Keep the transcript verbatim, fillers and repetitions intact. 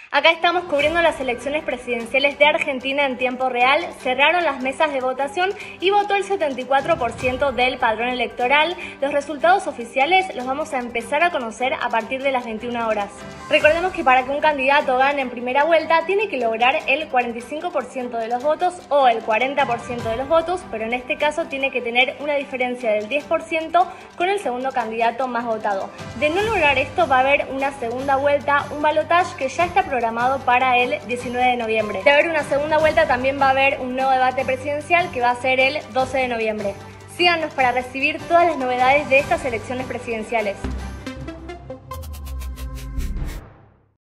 Acá estamos cubriendo las elecciones presidenciales de Argentina en tiempo real. Cerraron las mesas de votación y votó el setenta y cuatro por ciento del padrón electoral. Los resultados oficiales los vamos a empezar a conocer a partir de las veintiuna horas. Recordemos que para que un candidato gane en primera vuelta tiene que lograr el cuarenta y cinco por ciento de los votos o el cuarenta por ciento de los votos, pero en este caso tiene que tener una diferencia del diez por ciento con el segundo candidato más votado. De no lograr esto va a haber una segunda vuelta, un balotaje que ya está programado para el diecinueve de noviembre. De haber una segunda vuelta también va a haber un nuevo debate presidencial que va a ser el doce de noviembre. Síganos para recibir todas las novedades de estas elecciones presidenciales.